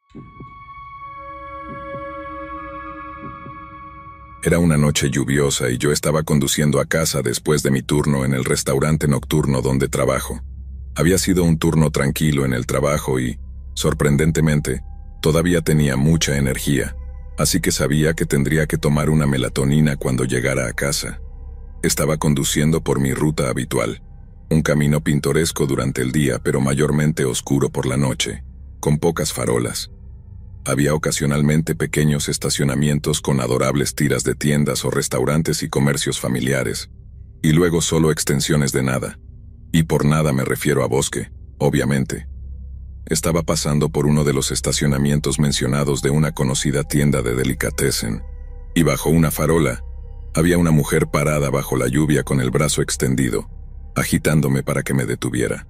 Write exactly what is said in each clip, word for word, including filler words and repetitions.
Era una noche lluviosa y yo estaba conduciendo a casa después de mi turno en el restaurante nocturno donde trabajo. Había sido un turno tranquilo en el trabajo y, sorprendentemente, todavía tenía mucha energía, así que sabía que tendría que tomar una melatonina cuando llegara a casa. Estaba conduciendo por mi ruta habitual, un camino pintoresco durante el día pero mayormente oscuro por la noche, con pocas farolas. Había ocasionalmente pequeños estacionamientos con adorables tiras de tiendas o restaurantes y comercios familiares, y luego solo extensiones de nada. Y por nada me refiero a bosque, obviamente. Estaba pasando por uno de los estacionamientos mencionados de una conocida tienda de delicatessen, y bajo una farola, había una mujer parada bajo la lluvia con el brazo extendido, agitándome para que me detuviera.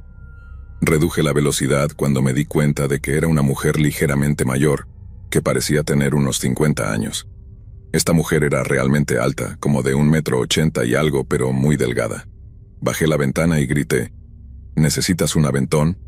Reduje la velocidad cuando me di cuenta de que era una mujer ligeramente mayor, que parecía tener unos cincuenta años. Esta mujer era realmente alta, como de un metro ochenta y algo, pero muy delgada. Bajé la ventana y grité, ¿necesitas un aventón?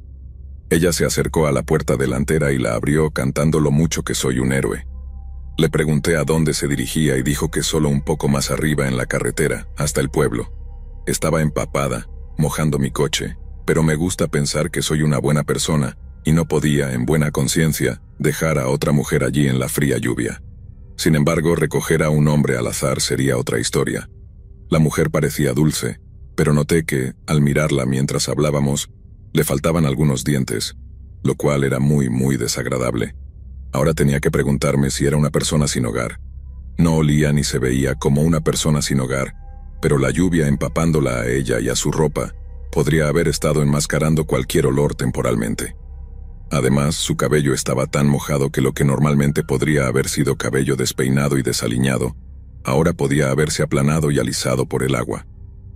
Ella se acercó a la puerta delantera y la abrió cantando lo mucho que soy un héroe. Le pregunté a dónde se dirigía y dijo que solo un poco más arriba en la carretera, hasta el pueblo. Estaba empapada, mojando mi coche, pero me gusta pensar que soy una buena persona y no podía, en buena conciencia, dejar a otra mujer allí en la fría lluvia. Sin embargo, recoger a un hombre al azar sería otra historia. La mujer parecía dulce, pero noté que, al mirarla mientras hablábamos, le faltaban algunos dientes, lo cual era muy, muy desagradable. Ahora tenía que preguntarme si era una persona sin hogar. No olía ni se veía como una persona sin hogar, pero la lluvia empapándola a ella y a su ropa podría haber estado enmascarando cualquier olor temporalmente. Además, su cabello estaba tan mojado que lo que normalmente podría haber sido cabello despeinado y desaliñado, ahora podía haberse aplanado y alisado por el agua.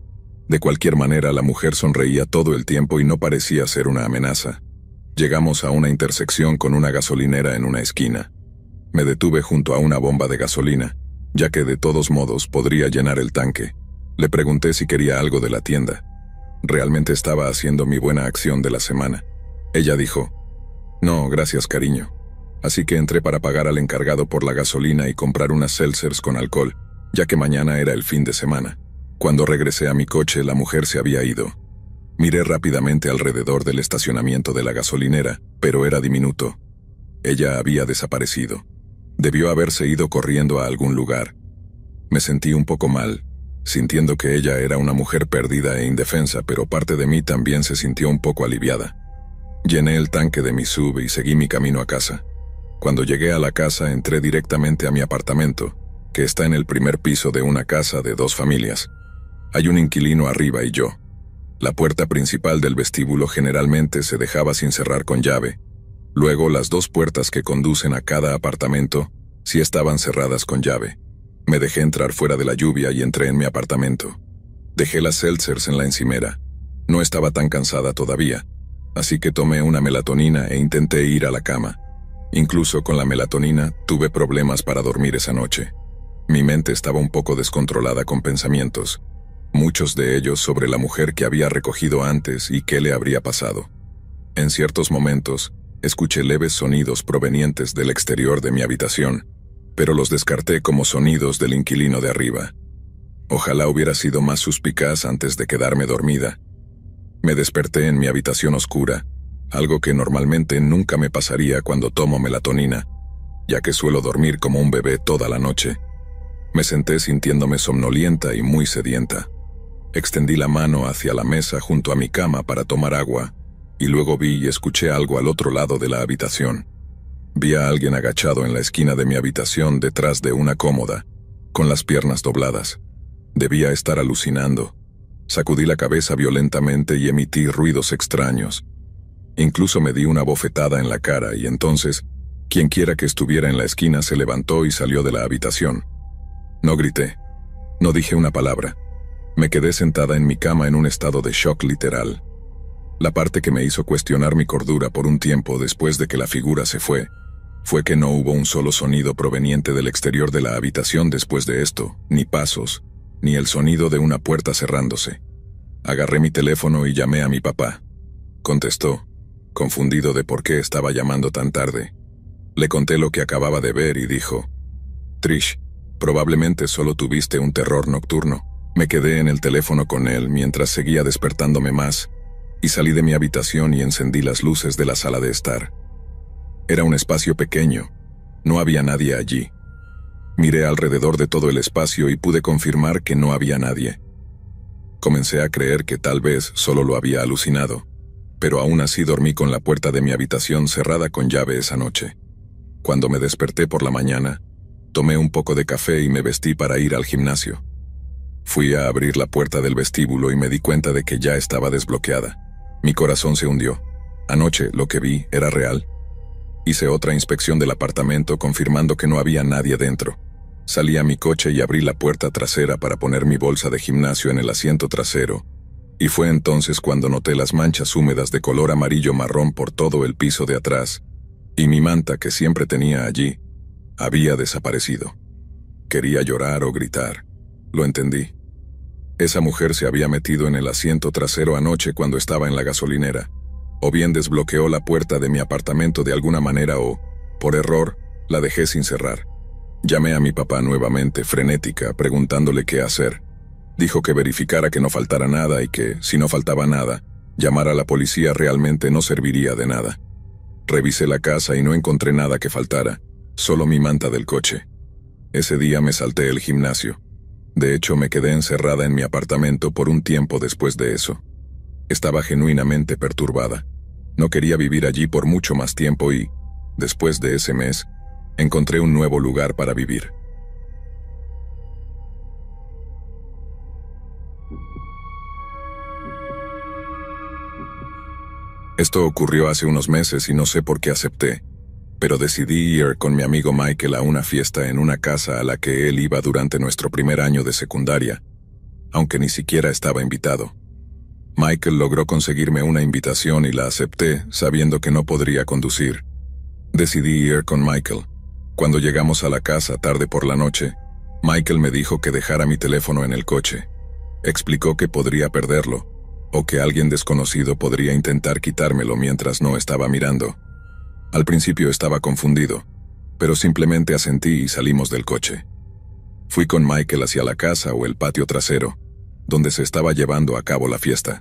De cualquier manera, la mujer sonreía todo el tiempo y no parecía ser una amenaza. Llegamos a una intersección con una gasolinera en una esquina. Me detuve junto a una bomba de gasolina, ya que de todos modos podría llenar el tanque. Le pregunté si quería algo de la tienda. Realmente estaba haciendo mi buena acción de la semana. Ella dijo, no, gracias cariño. Así que entré para pagar al encargado por la gasolina y comprar unas seltzers con alcohol, ya que mañana era el fin de semana. Cuando regresé a mi coche, la mujer se había ido. Miré rápidamente alrededor del estacionamiento de la gasolinera, pero era diminuto. Ella había desaparecido. Debió haberse ido corriendo a algún lugar. Me sentí un poco mal, sintiendo que ella era una mujer perdida e indefensa, pero parte de mí también se sintió un poco aliviada. Llené el tanque de mi sub y seguí mi camino a casa. Cuando llegué a la casa, entré directamente a mi apartamento, que está en el primer piso de una casa de dos familias. Hay un inquilino arriba y yo. La puerta principal del vestíbulo generalmente se dejaba sin cerrar con llave. Luego, las dos puertas que conducen a cada apartamento sí estaban cerradas con llave. Me dejé entrar fuera de la lluvia y entré en mi apartamento. Dejé las seltzers en la encimera. No estaba tan cansada todavía, así que tomé una melatonina e intenté ir a la cama. Incluso con la melatonina tuve problemas para dormir esa noche. Mi mente estaba un poco descontrolada con pensamientos, muchos de ellos sobre la mujer que había recogido antes y qué le habría pasado. En ciertos momentos, escuché leves sonidos provenientes del exterior de mi habitación, pero los descarté como sonidos del inquilino de arriba. Ojalá hubiera sido más suspicaz antes de quedarme dormida. Me desperté en mi habitación oscura, algo que normalmente nunca me pasaría cuando tomo melatonina, ya que suelo dormir como un bebé toda la noche. Me senté sintiéndome somnolienta y muy sedienta. Extendí la mano hacia la mesa junto a mi cama para tomar agua, y luego vi y escuché algo al otro lado de la habitación. Vi a alguien agachado en la esquina de mi habitación detrás de una cómoda, con las piernas dobladas. Debía estar alucinando. Sacudí la cabeza violentamente y emití ruidos extraños. Incluso me di una bofetada en la cara y entonces, quienquiera que estuviera en la esquina se levantó y salió de la habitación. No grité. No dije una palabra. Me quedé sentada en mi cama en un estado de shock literal. La parte que me hizo cuestionar mi cordura por un tiempo después de que la figura se fue, fue que no hubo un solo sonido proveniente del exterior de la habitación después de esto, ni pasos, ni el sonido de una puerta cerrándose. Agarré mi teléfono y llamé a mi papá. Contestó. confundido de por qué estaba llamando tan tarde. Le conté lo que acababa de ver y dijo: Trish, probablemente solo tuviste un terror nocturno. Me quedé en el teléfono con él mientras seguía despertándome más, y salí de mi habitación y encendí las luces de la sala de estar. Era un espacio pequeño, no había nadie allí. Miré alrededor de todo el espacio y pude confirmar que no había nadie. Comencé a creer que tal vez solo lo había alucinado, pero aún así dormí con la puerta de mi habitación cerrada con llave esa noche. Cuando me desperté por la mañana, tomé un poco de café y me vestí para ir al gimnasio. Fui a abrir la puerta del vestíbulo y me di cuenta de que ya estaba desbloqueada. Mi corazón se hundió. Anoche lo que vi era real. Hice otra inspección del apartamento confirmando que no había nadie dentro. Salí a mi coche y abrí la puerta trasera para poner mi bolsa de gimnasio en el asiento trasero, y fue entonces cuando noté las manchas húmedas de color amarillo-marrón por todo el piso de atrás, y mi manta que siempre tenía allí había desaparecido. Quería llorar o gritar. Lo entendí. Esa mujer se había metido en el asiento trasero anoche cuando estaba en la gasolinera, o bien desbloqueó la puerta de mi apartamento de alguna manera o, por error, la dejé sin cerrar. Llamé a mi papá nuevamente, frenética, preguntándole qué hacer. Dijo que verificara que no faltara nada y que, si no faltaba nada, llamar a la policía realmente no serviría de nada. Revisé la casa y no encontré nada que faltara, solo mi manta del coche. Ese día me salté el gimnasio. De hecho, me quedé encerrada en mi apartamento por un tiempo después de eso. Estaba genuinamente perturbada. No quería vivir allí por mucho más tiempo y, después de ese mes, encontré un nuevo lugar para vivir. Esto ocurrió hace unos meses y no sé por qué acepté, pero decidí ir con mi amigo Michael a una fiesta en una casa a la que él iba durante nuestro primer año de secundaria, aunque ni siquiera estaba invitado. Michael logró conseguirme una invitación y la acepté, sabiendo que no podría conducir. Decidí ir con Michael. Cuando llegamos a la casa tarde por la noche, Michael me dijo que dejara mi teléfono en el coche. Explicó que podría perderlo, o que alguien desconocido podría intentar quitármelo mientras no estaba mirando. Al principio estaba confundido, pero simplemente asentí y salimos del coche. Fui con Michael hacia la casa o el patio trasero, donde se estaba llevando a cabo la fiesta.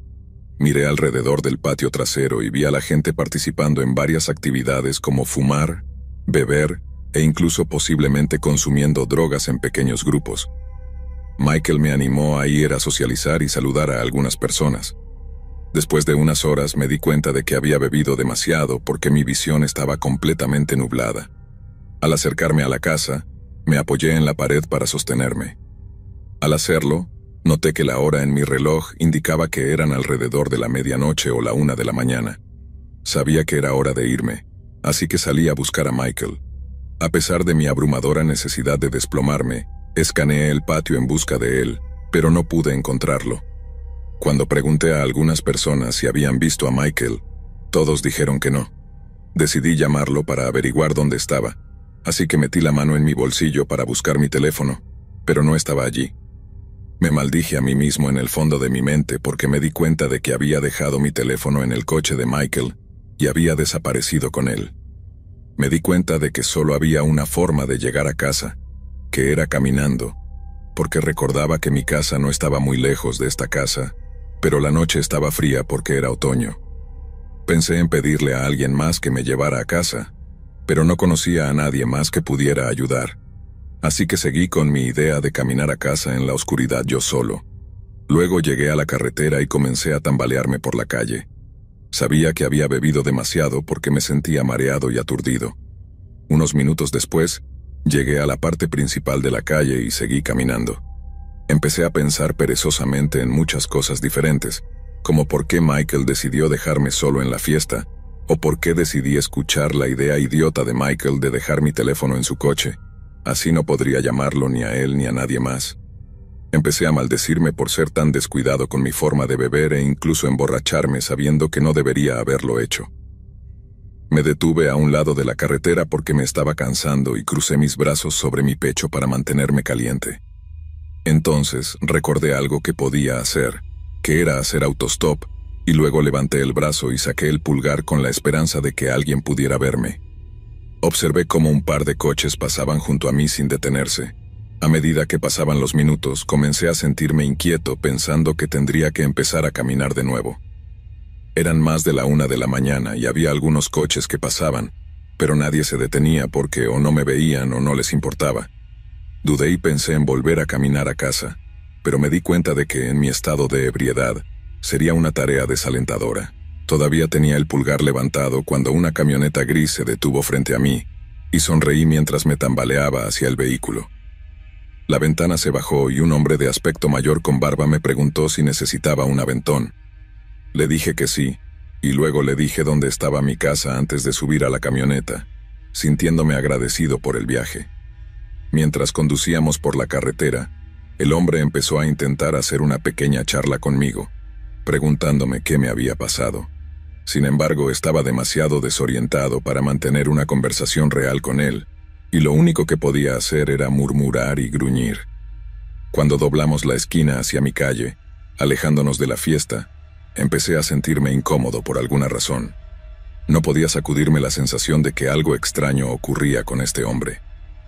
Miré alrededor del patio trasero y vi a la gente participando en varias actividades como fumar, beber e incluso posiblemente consumiendo drogas en pequeños grupos. Michael me animó a ir a socializar y saludar a algunas personas. Después de unas horas me di cuenta de que había bebido demasiado porque mi visión estaba completamente nublada. Al acercarme a la casa, me apoyé en la pared para sostenerme. Al hacerlo, noté que la hora en mi reloj indicaba que eran alrededor de la medianoche o la una de la mañana. Sabía que era hora de irme, así que salí a buscar a Michael. A pesar de mi abrumadora necesidad de desplomarme, escaneé el patio en busca de él, pero no pude encontrarlo. Cuando pregunté a algunas personas si habían visto a Michael, todos dijeron que no. Decidí llamarlo para averiguar dónde estaba, así que metí la mano en mi bolsillo para buscar mi teléfono, pero no estaba allí. Me maldije a mí mismo en el fondo de mi mente porque me di cuenta de que había dejado mi teléfono en el coche de Michael y había desaparecido con él. Me di cuenta de que solo había una forma de llegar a casa, que era caminando, porque recordaba que mi casa no estaba muy lejos de esta casa, pero la noche estaba fría porque era otoño. Pensé en pedirle a alguien más que me llevara a casa, pero no conocía a nadie más que pudiera ayudar, así que seguí con mi idea de caminar a casa en la oscuridad yo solo. Luego llegué a la carretera y comencé a tambalearme por la calle. Sabía que había bebido demasiado porque me sentía mareado y aturdido. Unos minutos después, llegué a la parte principal de la calle y seguí caminando. Empecé a pensar perezosamente en muchas cosas diferentes, como por qué Michael decidió dejarme solo en la fiesta, o por qué decidí escuchar la idea idiota de Michael de dejar mi teléfono en su coche. Así no podría llamarlo ni a él ni a nadie más. Empecé a maldecirme por ser tan descuidado con mi forma de beber e incluso emborracharme sabiendo que no debería haberlo hecho. Me detuve a un lado de la carretera porque me estaba cansando y crucé mis brazos sobre mi pecho para mantenerme caliente. Entonces recordé algo que podía hacer, que era hacer autostop, y luego levanté el brazo y saqué el pulgar con la esperanza de que alguien pudiera verme. Observé cómo un par de coches pasaban junto a mí sin detenerse. A medida que pasaban los minutos, comencé a sentirme inquieto pensando que tendría que empezar a caminar de nuevo. Eran más de la una de la mañana y había algunos coches que pasaban, pero nadie se detenía porque o no me veían o no les importaba. Dudé y pensé en volver a caminar a casa, pero me di cuenta de que en mi estado de ebriedad sería una tarea desalentadora. Todavía tenía el pulgar levantado cuando una camioneta gris se detuvo frente a mí y sonreí mientras me tambaleaba hacia el vehículo. La ventana se bajó y un hombre de aspecto mayor con barba me preguntó si necesitaba un aventón. Le dije que sí, y luego le dije dónde estaba mi casa antes de subir a la camioneta, sintiéndome agradecido por el viaje. Mientras conducíamos por la carretera, el hombre empezó a intentar hacer una pequeña charla conmigo, preguntándome qué me había pasado. Sin embargo, estaba demasiado desorientado para mantener una conversación real con él, y lo único que podía hacer era murmurar y gruñir. Cuando doblamos la esquina hacia mi calle, alejándonos de la fiesta, empecé a sentirme incómodo por alguna razón. No podía sacudirme la sensación de que algo extraño ocurría con este hombre.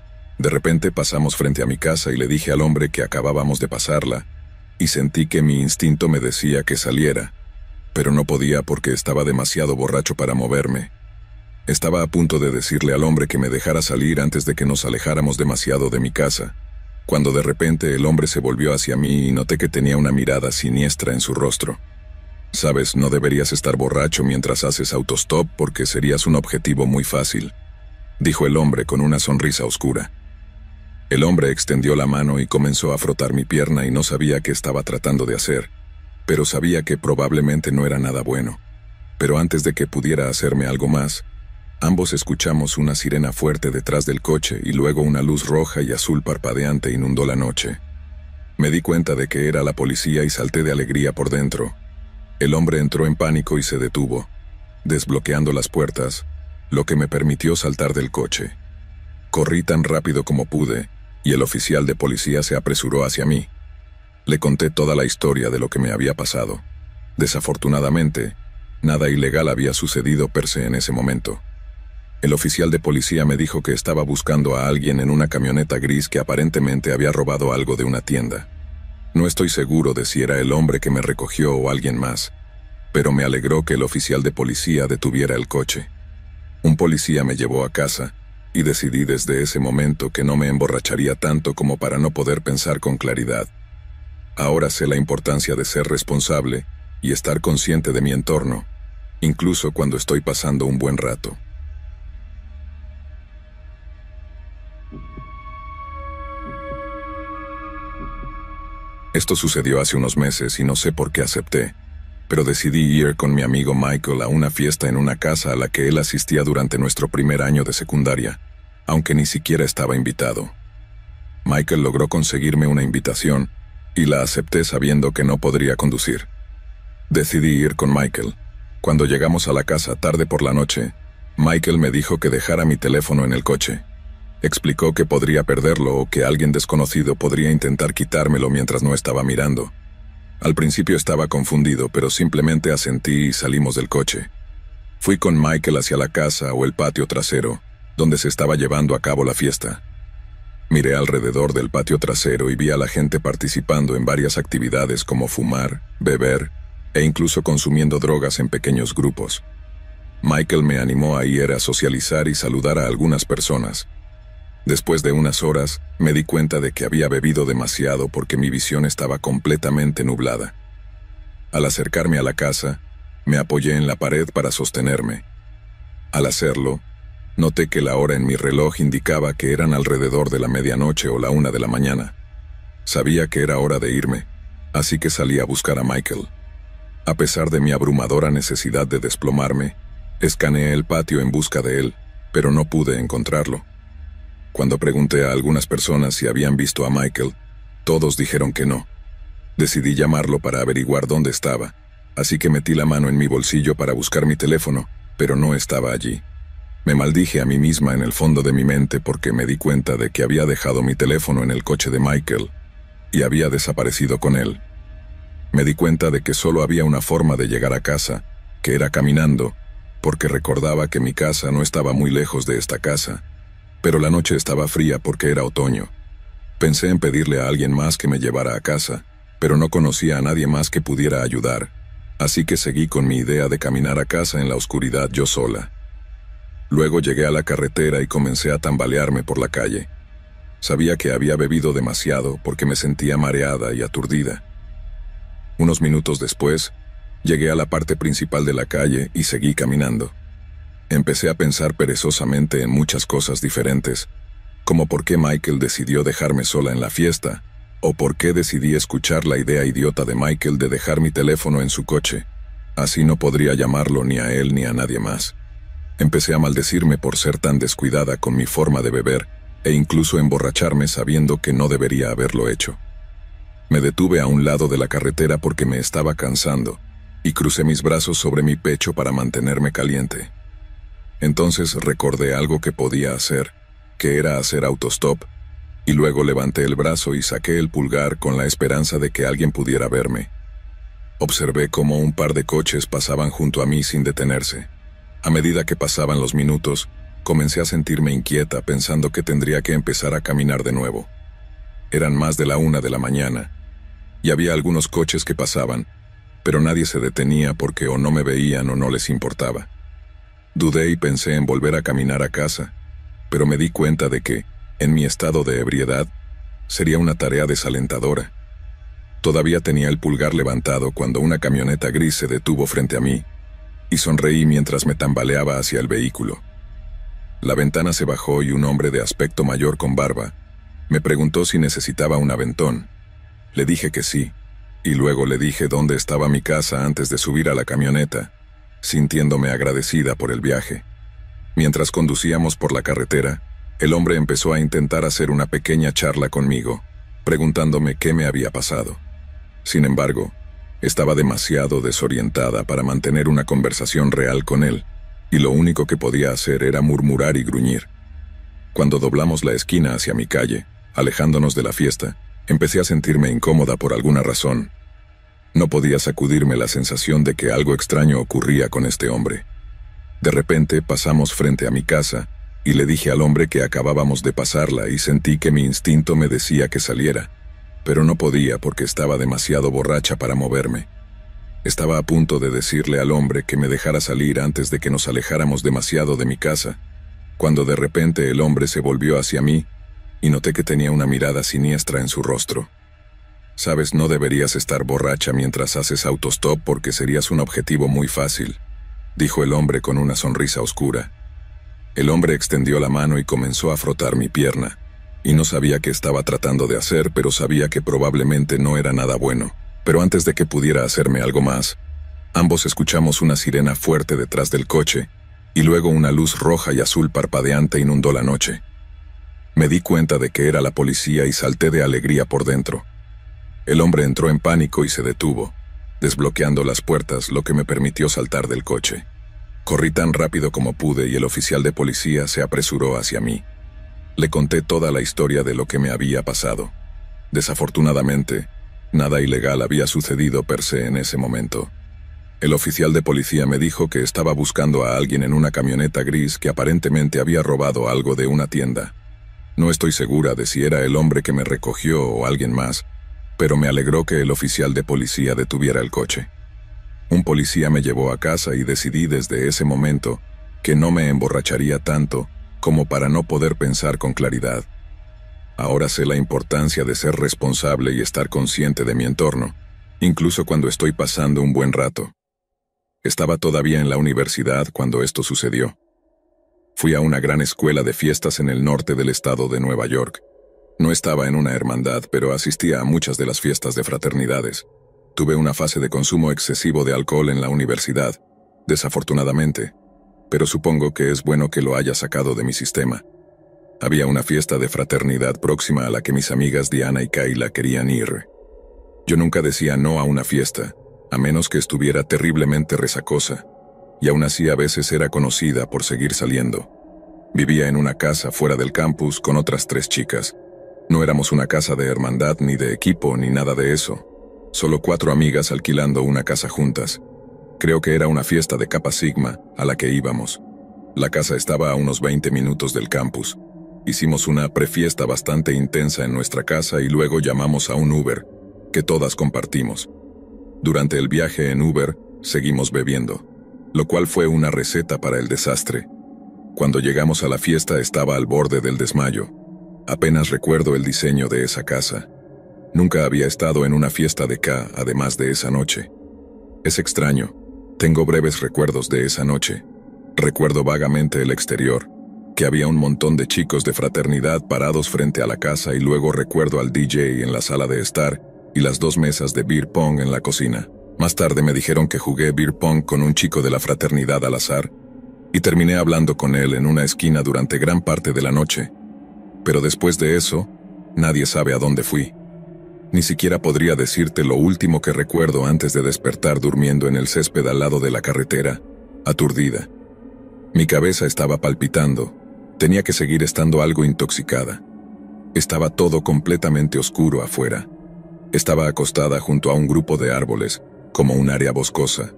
De repente pasamos frente a mi casa y le dije al hombre que acabábamos de pasarla, y sentí que mi instinto me decía que saliera, pero no podía porque estaba demasiado borracho para moverme. Estaba a punto de decirle al hombre que me dejara salir antes de que nos alejáramos demasiado de mi casa, cuando de repente el hombre se volvió hacia mí y noté que tenía una mirada siniestra en su rostro. Sabes, no deberías estar borracho mientras haces autostop porque serías un objetivo muy fácil, dijo el hombre con una sonrisa oscura. El hombre extendió la mano y comenzó a frotar mi pierna y no sabía qué estaba tratando de hacer, pero sabía que probablemente no era nada bueno. Pero antes de que pudiera hacerme algo más, ambos escuchamos una sirena fuerte detrás del coche y luego una luz roja y azul parpadeante inundó la noche. Me di cuenta de que era la policía y salté de alegría por dentro. El hombre entró en pánico y se detuvo, desbloqueando las puertas, lo que me permitió saltar del coche. Corrí tan rápido como pude, y el oficial de policía se apresuró hacia mí. Le conté toda la historia de lo que me había pasado. Desafortunadamente, nada ilegal había sucedido per se en ese momento. El oficial de policía me dijo que estaba buscando a alguien en una camioneta gris que aparentemente había robado algo de una tienda. No estoy seguro de si era el hombre que me recogió o alguien más, pero me alegró que el oficial de policía detuviera el coche. Un policía me llevó a casa, y decidí desde ese momento que no me emborracharía tanto como para no poder pensar con claridad. Ahora sé la importancia de ser responsable y estar consciente de mi entorno, incluso cuando estoy pasando un buen rato. Esto sucedió hace unos meses y no sé por qué acepté, pero decidí ir con mi amigo Michael a una fiesta en una casa a la que él asistía durante nuestro primer año de secundaria, aunque ni siquiera estaba invitado. Michael logró conseguirme una invitación y la acepté sabiendo que no podría conducir. Decidí ir con Michael. Cuando llegamos a la casa tarde por la noche, Michael me dijo que dejara mi teléfono en el coche. Explicó que podría perderlo o que alguien desconocido podría intentar quitármelo mientras no estaba mirando. Al principio estaba confundido, pero simplemente asentí y salimos del coche. Fui con Michael hacia la casa o el patio trasero, donde se estaba llevando a cabo la fiesta. Miré alrededor del patio trasero y vi a la gente participando en varias actividades como fumar, beber e incluso consumiendo drogas en pequeños grupos. Michael me animó a ir a socializar y saludar a algunas personas. Después de unas horas, me di cuenta de que había bebido demasiado porque mi visión estaba completamente nublada. Al acercarme a la casa, me apoyé en la pared para sostenerme. Al hacerlo, noté que la hora en mi reloj indicaba que eran alrededor de la medianoche o la una de la mañana. Sabía que era hora de irme, así que salí a buscar a Michael. A pesar de mi abrumadora necesidad de desplomarme, escaneé el patio en busca de él, pero no pude encontrarlo. Cuando pregunté a algunas personas si habían visto a Michael, todos dijeron que no. Decidí llamarlo para averiguar dónde estaba, así que metí la mano en mi bolsillo para buscar mi teléfono, pero no estaba allí. Me maldije a mí misma en el fondo de mi mente porque me di cuenta de que había dejado mi teléfono en el coche de Michael y había desaparecido con él. Me di cuenta de que solo había una forma de llegar a casa, que era caminando, porque recordaba que mi casa no estaba muy lejos de esta casa, pero la noche estaba fría porque era otoño. Pensé en pedirle a alguien más que me llevara a casa, pero no conocía a nadie más que pudiera ayudar, así que seguí con mi idea de caminar a casa en la oscuridad yo sola. Luego llegué a la carretera y comencé a tambalearme por la calle. Sabía que había bebido demasiado porque me sentía mareada y aturdida. Unos minutos después, llegué a la parte principal de la calle y seguí caminando. Empecé a pensar perezosamente en muchas cosas diferentes, como por qué Michael decidió dejarme sola en la fiesta, o por qué decidí escuchar la idea idiota de Michael de dejar mi teléfono en su coche. Así no podría llamarlo ni a él ni a nadie más. Empecé a maldecirme por ser tan descuidada con mi forma de beber, e incluso emborracharme sabiendo que no debería haberlo hecho. Me detuve a un lado de la carretera porque me estaba cansando, y crucé mis brazos sobre mi pecho para mantenerme caliente. Entonces recordé algo que podía hacer, que era hacer autostop, y luego levanté el brazo y saqué el pulgar con la esperanza de que alguien pudiera verme. Observé cómo un par de coches pasaban junto a mí sin detenerse. A medida que pasaban los minutos, comencé a sentirme inquieta pensando que tendría que empezar a caminar de nuevo. Eran más de la una de la mañana, y había algunos coches que pasaban, pero nadie se detenía porque o no me veían o no les importaba. Dudé y pensé en volver a caminar a casa, pero me di cuenta de que, en mi estado de ebriedad, sería una tarea desalentadora. Todavía tenía el pulgar levantado cuando una camioneta gris se detuvo frente a mí, y sonreí mientras me tambaleaba hacia el vehículo. La ventana se bajó y un hombre de aspecto mayor con barba me preguntó si necesitaba un aventón. Le dije que sí, y luego le dije dónde estaba mi casa antes de subir a la camioneta, sintiéndome agradecida por el viaje. Mientras conducíamos por la carretera, el hombre empezó a intentar hacer una pequeña charla conmigo, preguntándome qué me había pasado. Sin embargo, estaba demasiado desorientada para mantener una conversación real con él, y lo único que podía hacer era murmurar y gruñir. Cuando doblamos la esquina hacia mi calle, alejándonos de la fiesta, empecé a sentirme incómoda por alguna razón. No podía sacudirme la sensación de que algo extraño ocurría con este hombre. De repente pasamos frente a mi casa, y le dije al hombre que acabábamos de pasarla y sentí que mi instinto me decía que saliera, pero no podía porque estaba demasiado borracha para moverme. Estaba a punto de decirle al hombre que me dejara salir antes de que nos alejáramos demasiado de mi casa, cuando de repente el hombre se volvió hacia mí, y noté que tenía una mirada siniestra en su rostro. Sabes, no deberías estar borracha mientras haces autostop porque serías un objetivo muy fácil, dijo el hombre con una sonrisa oscura. El hombre extendió la mano y comenzó a frotar mi pierna, y no sabía qué estaba tratando de hacer, pero sabía que probablemente no era nada bueno. Pero antes de que pudiera hacerme algo más, ambos escuchamos una sirena fuerte detrás del coche, y luego una luz roja y azul parpadeante inundó la noche. Me di cuenta de que era la policía y salté de alegría por dentro. El hombre entró en pánico y se detuvo, desbloqueando las puertas, lo que me permitió saltar del coche. Corrí tan rápido como pude y el oficial de policía se apresuró hacia mí. Le conté toda la historia de lo que me había pasado. Desafortunadamente, nada ilegal había sucedido per se en ese momento. El oficial de policía me dijo que estaba buscando a alguien en una camioneta gris que aparentemente había robado algo de una tienda. No estoy segura de si era el hombre que me recogió o alguien más, pero me alegró que el oficial de policía detuviera el coche. Un policía me llevó a casa y decidí desde ese momento que no me emborracharía tanto como para no poder pensar con claridad. Ahora sé la importancia de ser responsable y estar consciente de mi entorno, incluso cuando estoy pasando un buen rato. Estaba todavía en la universidad cuando esto sucedió. Fui a una gran escuela de fiestas en el norte del estado de Nueva York. No estaba en una hermandad, pero asistía a muchas de las fiestas de fraternidades. Tuve una fase de consumo excesivo de alcohol en la universidad, desafortunadamente, pero supongo que es bueno que lo haya sacado de mi sistema. Había una fiesta de fraternidad próxima a la que mis amigas Diana y Kayla querían ir. Yo nunca decía no a una fiesta, a menos que estuviera terriblemente resacosa, y aún así a veces era conocida por seguir saliendo. Vivía en una casa fuera del campus con otras tres chicas. No éramos una casa de hermandad ni de equipo ni nada de eso. Solo cuatro amigas alquilando una casa juntas. Creo que era una fiesta de Kappa Sigma a la que íbamos. La casa estaba a unos veinte minutos del campus. Hicimos una prefiesta bastante intensa en nuestra casa y luego llamamos a un Uber, que todas compartimos. Durante el viaje en Uber, seguimos bebiendo, lo cual fue una receta para el desastre. Cuando llegamos a la fiesta estaba al borde del desmayo. Apenas recuerdo el diseño de esa casa. Nunca había estado en una fiesta de K, además de esa noche. Es extraño. Tengo breves recuerdos de esa noche. Recuerdo vagamente el exterior, que había un montón de chicos de fraternidad parados frente a la casa y luego recuerdo al D J en la sala de estar y las dos mesas de beer pong en la cocina. Más tarde me dijeron que jugué beer pong con un chico de la fraternidad al azar y terminé hablando con él en una esquina durante gran parte de la noche. Pero después de eso, nadie sabe a dónde fui. Ni siquiera podría decirte lo último que recuerdo antes de despertar durmiendo en el césped al lado de la carretera, aturdida. Mi cabeza estaba palpitando. Tenía que seguir estando algo intoxicada. Estaba todo completamente oscuro afuera. Estaba acostada junto a un grupo de árboles, como un área boscosa.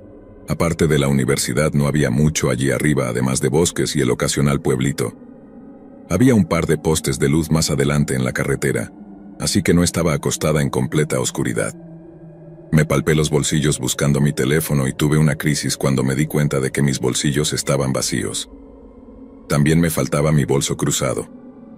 Aparte de la universidad no había mucho allí arriba, además de bosques y el ocasional pueblito. Había un par de postes de luz más adelante en la carretera, así que no estaba acostada en completa oscuridad. Me palpé los bolsillos buscando mi teléfono y tuve una crisis cuando me di cuenta de que mis bolsillos estaban vacíos. También me faltaba mi bolso cruzado.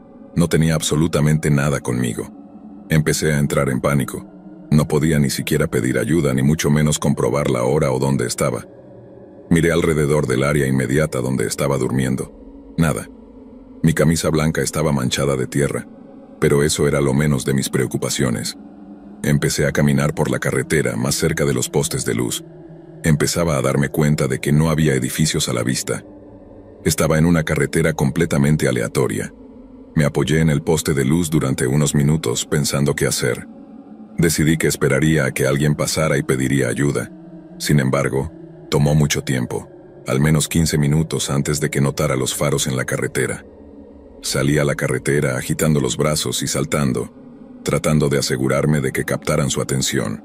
No tenía absolutamente nada conmigo. Empecé a entrar en pánico. No podía ni siquiera pedir ayuda, ni mucho menos comprobar la hora o dónde estaba. Miré alrededor del área inmediata donde estaba durmiendo. Nada. Mi camisa blanca estaba manchada de tierra, pero eso era lo menos de mis preocupaciones. Empecé a caminar por la carretera, más cerca de los postes de luz. Empezaba a darme cuenta de que no había edificios a la vista. Estaba en una carretera completamente aleatoria. Me apoyé en el poste de luz durante unos minutos pensando qué hacer. Decidí que esperaría a que alguien pasara y pediría ayuda. Sin embargo, tomó mucho tiempo, al menos quince minutos antes de que notara los faros en la carretera. Salí a la carretera agitando los brazos y saltando, tratando de asegurarme de que captaran su atención.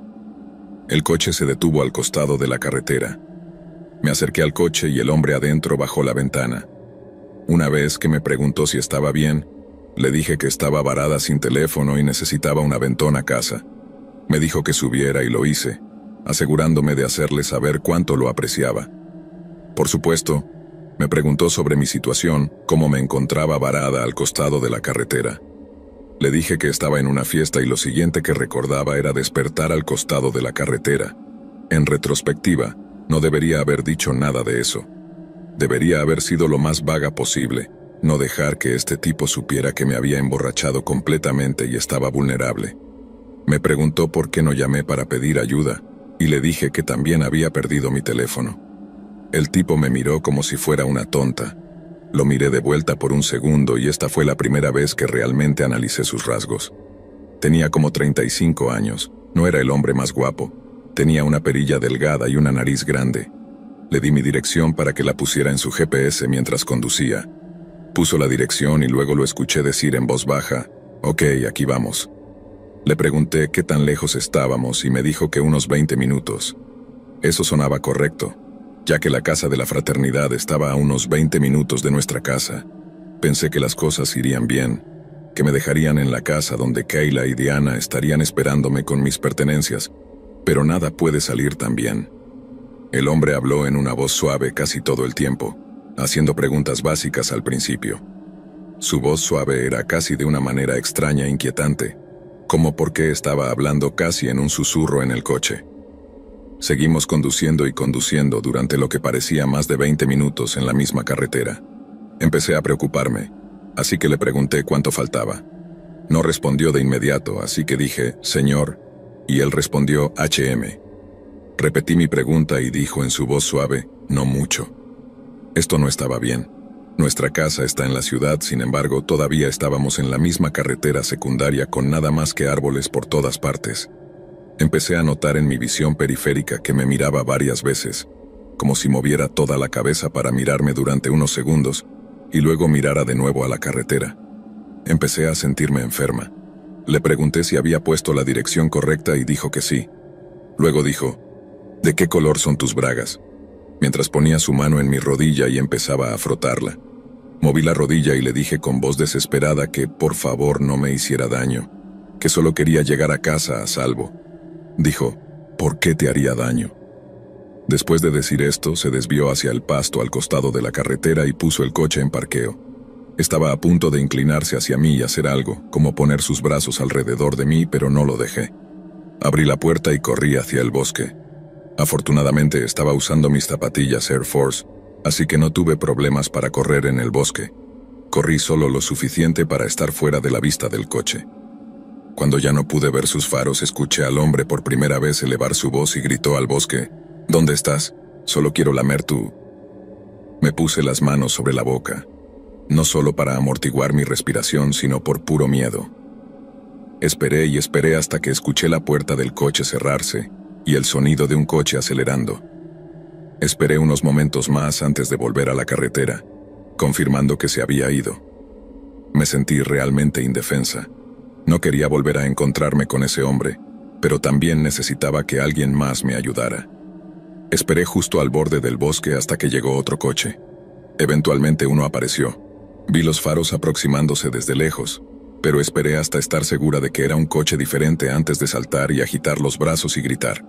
El coche se detuvo al costado de la carretera. Me acerqué al coche y el hombre adentro bajó la ventana. Una vez que me preguntó si estaba bien, le dije que estaba varada sin teléfono y necesitaba un aventón a casa. Me dijo que subiera y lo hice, asegurándome de hacerle saber cuánto lo apreciaba. Por supuesto, me preguntó sobre mi situación, cómo me encontraba varada al costado de la carretera. Le dije que estaba en una fiesta y lo siguiente que recordaba era despertar al costado de la carretera. En retrospectiva, no debería haber dicho nada de eso. Debería haber sido lo más vaga posible, no dejar que este tipo supiera que me había emborrachado completamente y estaba vulnerable. Me preguntó por qué no llamé para pedir ayuda, y le dije que también había perdido mi teléfono. El tipo me miró como si fuera una tonta. Lo miré de vuelta por un segundo y esta fue la primera vez que realmente analicé sus rasgos. Tenía como treinta y cinco años, no era el hombre más guapo. Tenía una perilla delgada y una nariz grande. Le di mi dirección para que la pusiera en su G P S mientras conducía. Puso la dirección y luego lo escuché decir en voz baja, «Ok, aquí vamos». Le pregunté qué tan lejos estábamos y me dijo que unos veinte minutos. Eso sonaba correcto, ya que la casa de la fraternidad estaba a unos veinte minutos de nuestra casa. Pensé que las cosas irían bien, que me dejarían en la casa donde Kayla y Diana estarían esperándome con mis pertenencias, pero nada puede salir tan bien. El hombre habló en una voz suave casi todo el tiempo, haciendo preguntas básicas al principio. Su voz suave era casi de una manera extraña e inquietante, como porque estaba hablando casi en un susurro en el coche. Seguimos conduciendo y conduciendo durante lo que parecía más de veinte minutos en la misma carretera. Empecé a preocuparme, así que le pregunté cuánto faltaba. No respondió de inmediato, así que dije, «Señor», y él respondió, «H M». Repetí mi pregunta y dijo en su voz suave, «No mucho». Esto no estaba bien. Nuestra casa está en la ciudad, sin embargo, todavía estábamos en la misma carretera secundaria con nada más que árboles por todas partes. Empecé a notar en mi visión periférica que me miraba varias veces, como si moviera toda la cabeza para mirarme durante unos segundos y luego mirara de nuevo a la carretera. Empecé a sentirme enferma. Le pregunté si había puesto la dirección correcta y dijo que sí. Luego dijo, ¿de qué color son tus bragas? Mientras ponía su mano en mi rodilla y empezaba a frotarla. Moví la rodilla y le dije con voz desesperada que por favor no me hiciera daño, que solo quería llegar a casa a salvo. Dijo, ¿por qué te haría daño? Después de decir esto, se desvió hacia el pasto al costado de la carretera y puso el coche en parqueo. Estaba a punto de inclinarse hacia mí y hacer algo, como poner sus brazos alrededor de mí, pero no lo dejé. Abrí la puerta y corrí hacia el bosque. Afortunadamente estaba usando mis zapatillas Air Force, así que no tuve problemas para correr en el bosque. Corrí solo lo suficiente para estar fuera de la vista del coche. Cuando ya no pude ver sus faros, escuché al hombre por primera vez elevar su voz y gritó al bosque, ¿dónde estás? Solo quiero lamer tu... Me puse las manos sobre la boca, no solo para amortiguar mi respiración, sino por puro miedo. Esperé y esperé hasta que escuché la puerta del coche cerrarse y el sonido de un coche acelerando. Esperé unos momentos más antes de volver a la carretera, confirmando que se había ido. Me sentí realmente indefensa. No quería volver a encontrarme con ese hombre, pero también necesitaba que alguien más me ayudara. Esperé justo al borde del bosque hasta que llegó otro coche. Eventualmente uno apareció. Vi los faros aproximándose desde lejos, pero esperé hasta estar segura de que era un coche diferente antes de saltar y agitar los brazos y gritar.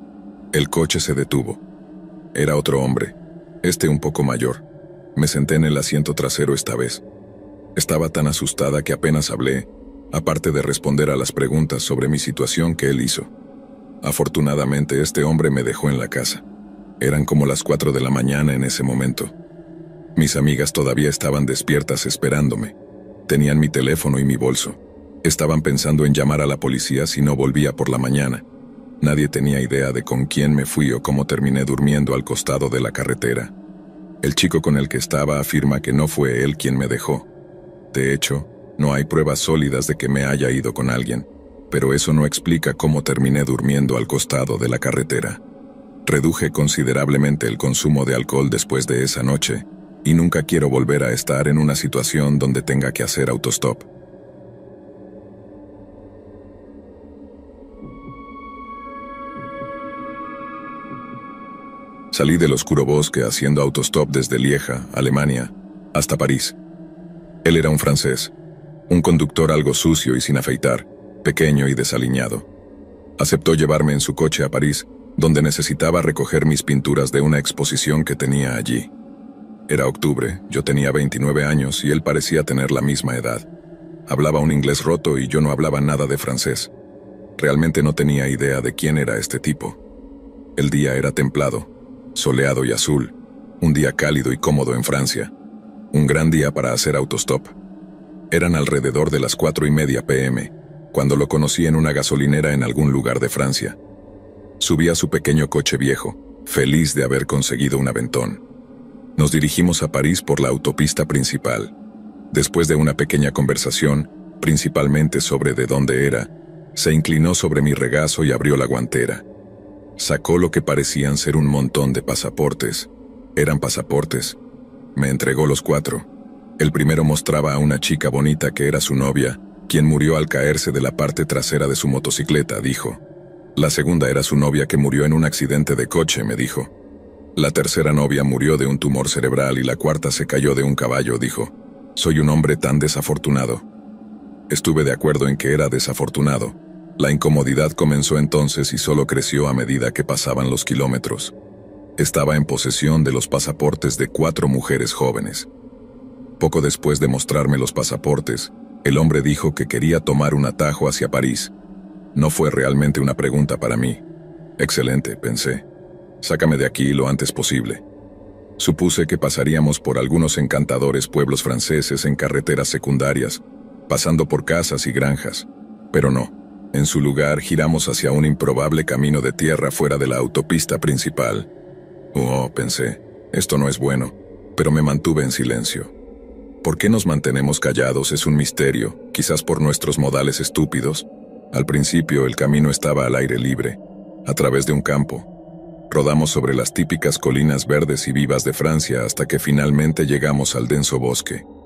El coche se detuvo. Era otro hombre, este un poco mayor. Me senté en el asiento trasero esta vez. Estaba tan asustada que apenas hablé, aparte de responder a las preguntas sobre mi situación que él hizo. Afortunadamente este hombre me dejó en la casa. Eran como las cuatro de la mañana en ese momento. Mis amigas todavía estaban despiertas esperándome. Tenían mi teléfono y mi bolso. Estaban pensando en llamar a la policía si no volvía por la mañana. Nadie tenía idea de con quién me fui o cómo terminé durmiendo al costado de la carretera. El chico con el que estaba afirma que no fue él quien me dejó. De hecho, no hay pruebas sólidas de que me haya ido con alguien, pero eso no explica cómo terminé durmiendo al costado de la carretera. Reduje considerablemente el consumo de alcohol después de esa noche, y nunca quiero volver a estar en una situación donde tenga que hacer autostop. Salí del oscuro bosque haciendo autostop desde Lieja, Alemania, hasta París. Él era un francés, un conductor algo sucio y sin afeitar, pequeño y desaliñado. Aceptó llevarme en su coche a París, donde necesitaba recoger mis pinturas de una exposición que tenía allí. Era octubre, yo tenía veintinueve años y él parecía tener la misma edad. Hablaba un inglés roto y yo no hablaba nada de francés. Realmente no tenía idea de quién era este tipo. El día era templado, soleado y azul, un día cálido y cómodo en Francia. Un gran día para hacer autostop. Eran alrededor de las cuatro y media p m, cuando lo conocí en una gasolinera en algún lugar de Francia. Subí a su pequeño coche viejo, feliz de haber conseguido un aventón. Nos dirigimos a París por la autopista principal. Después de una pequeña conversación, principalmente sobre de dónde era, se inclinó sobre mi regazo y abrió la guantera. Sacó lo que parecían ser un montón de pasaportes. Eran pasaportes. Me entregó los cuatro. El primero mostraba a una chica bonita que era su novia, quien murió al caerse de la parte trasera de su motocicleta, dijo. La segunda era su novia que murió en un accidente de coche, me dijo. La tercera novia murió de un tumor cerebral y la cuarta se cayó de un caballo, dijo. Soy un hombre tan desafortunado. Estuve de acuerdo en que era desafortunado. La incomodidad comenzó entonces y solo creció a medida que pasaban los kilómetros. Estaba en posesión de los pasaportes de cuatro mujeres jóvenes. Poco después de mostrarme los pasaportes, el hombre dijo que quería tomar un atajo hacia París. No fue realmente una pregunta para mí. Excelente, pensé. Sácame de aquí lo antes posible. Supuse que pasaríamos por algunos encantadores pueblos franceses en carreteras secundarias, pasando por casas y granjas. Pero no. En su lugar giramos hacia un improbable camino de tierra fuera de la autopista principal. Oh, pensé, esto no es bueno, pero me mantuve en silencio. ¿Por qué nos mantenemos callados es un misterio, quizás por nuestros modales estúpidos? Al principio el camino estaba al aire libre, a través de un campo. Rodamos sobre las típicas colinas verdes y vivas de Francia hasta que finalmente llegamos al denso bosque.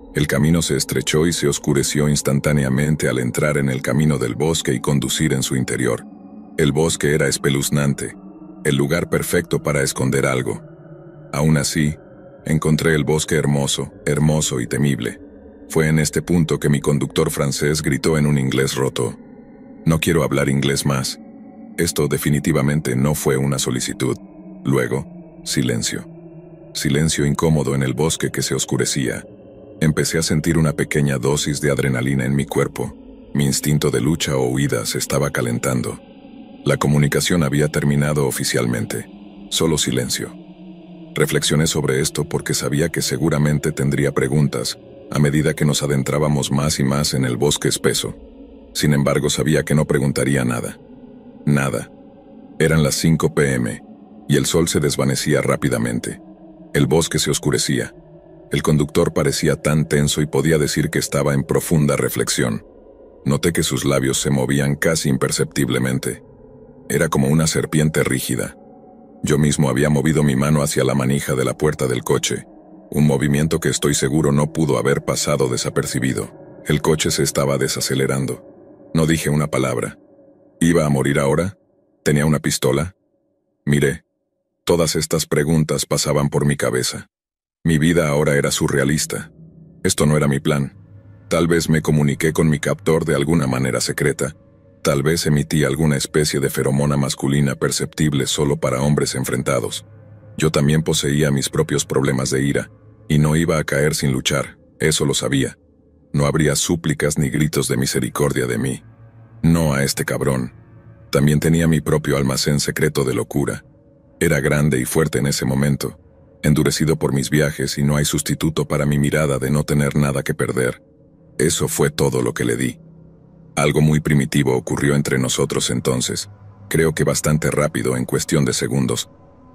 El camino se estrechó y se oscureció instantáneamente al entrar en el camino del bosque y conducir en su interior. El bosque era espeluznante, el lugar perfecto para esconder algo. Aún así, encontré el bosque hermoso, hermoso y temible. Fue en este punto que mi conductor francés gritó en un inglés roto: «No quiero hablar inglés más». Esto definitivamente no fue una solicitud. Luego, silencio. Silencio incómodo en el bosque que se oscurecía. Empecé a sentir una pequeña dosis de adrenalina en mi cuerpo. Mi instinto de lucha o huida se estaba calentando. La comunicación había terminado oficialmente. Solo silencio. Reflexioné sobre esto porque sabía que seguramente tendría preguntas a medida que nos adentrábamos más y más en el bosque espeso. Sin embargo, sabía que no preguntaría nada. Nada. Eran las cinco pe eme y el sol se desvanecía rápidamente. El bosque se oscurecía. El conductor parecía tan tenso y podía decir que estaba en profunda reflexión. Noté que sus labios se movían casi imperceptiblemente. Era como una serpiente rígida. Yo mismo había movido mi mano hacia la manija de la puerta del coche, un movimiento que estoy seguro no pudo haber pasado desapercibido. El coche se estaba desacelerando. No dije una palabra. ¿Iba a morir ahora? ¿Tenía una pistola? Miré. Todas estas preguntas pasaban por mi cabeza. Mi vida ahora era surrealista. Esto no era mi plan. Tal vez me comuniqué con mi captor de alguna manera secreta. Tal vez emití alguna especie de feromona masculina perceptible solo para hombres enfrentados. Yo también poseía mis propios problemas de ira, y no iba a caer sin luchar, eso lo sabía. No habría súplicas ni gritos de misericordia de mí. No a este cabrón. También tenía mi propio almacén secreto de locura. Era grande y fuerte en ese momento, endurecido por mis viajes, y no hay sustituto para mi mirada de no tener nada que perder. Eso fue todo lo que le di. Algo muy primitivo ocurrió entre nosotros entonces, creo que bastante rápido, en cuestión de segundos.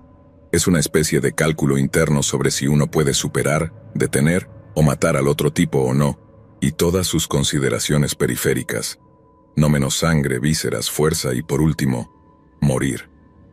Es una especie de cálculo interno sobre si uno puede superar, detener o matar al otro tipo o no, y todas sus consideraciones periféricas. No menos sangre, vísceras, fuerza y, por último, morir.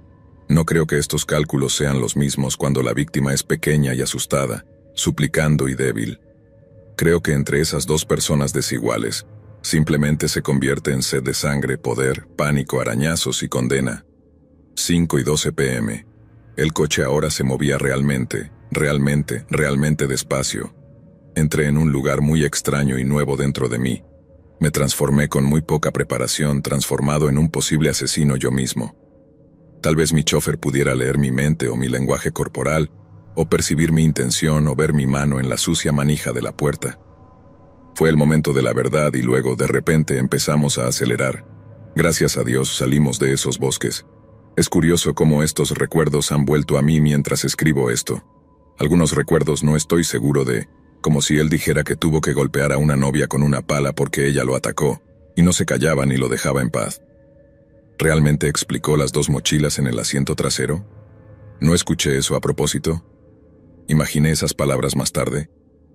No creo que estos cálculos sean los mismos cuando la víctima es pequeña y asustada, suplicando y débil. Creo que entre esas dos personas desiguales, simplemente se convierte en sed de sangre, poder, pánico, arañazos y condena. cinco y doce pe eme. El coche ahora se movía realmente, realmente, realmente despacio. Entré en un lugar muy extraño y nuevo dentro de mí. Me transformé con muy poca preparación, transformado en un posible asesino yo mismo. Tal vez mi chofer pudiera leer mi mente o mi lenguaje corporal, o percibir mi intención o ver mi mano en la sucia manija de la puerta. Fue el momento de la verdad y luego, de repente, empezamos a acelerar. Gracias a Dios salimos de esos bosques. Es curioso cómo estos recuerdos han vuelto a mí mientras escribo esto. Algunos recuerdos no estoy seguro de, como si él dijera que tuvo que golpear a una novia con una pala porque ella lo atacó, y no se callaba ni lo dejaba en paz. ¿Realmente explicó las dos mochilas en el asiento trasero? ¿No escuché eso a propósito? ¿Imaginé esas palabras más tarde?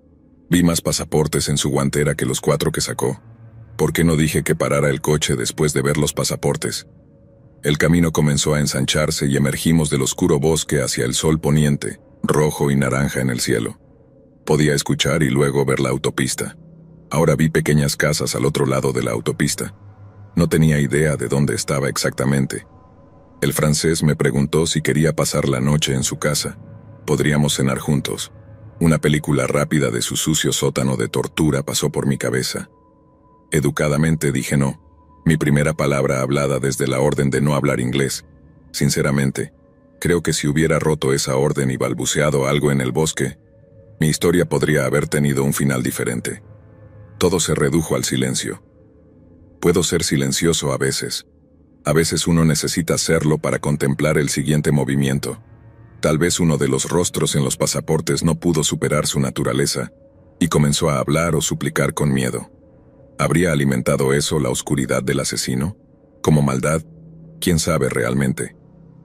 Vi más pasaportes en su guantera que los cuatro que sacó. ¿Por qué no dije que parara el coche después de ver los pasaportes? El camino comenzó a ensancharse y emergimos del oscuro bosque hacia el sol poniente, rojo y naranja en el cielo. Podía escuchar y luego ver la autopista. Ahora vi pequeñas casas al otro lado de la autopista. No tenía idea de dónde estaba exactamente. El francés me preguntó si quería pasar la noche en su casa. Podríamos cenar juntos. Una película rápida de su sucio sótano de tortura pasó por mi cabeza. Educadamente dije no. Mi primera palabra hablada desde la orden de no hablar inglés. Sinceramente, creo que si hubiera roto esa orden y balbuceado algo en el bosque, mi historia podría haber tenido un final diferente. Todo se redujo al silencio. Puedo ser silencioso a veces. A veces uno necesita serlo para contemplar el siguiente movimiento. Tal vez uno de los rostros en los pasaportes no pudo superar su naturaleza y comenzó a hablar o suplicar con miedo. ¿Habría alimentado eso la oscuridad del asesino? ¿Como maldad? ¿Quién sabe realmente?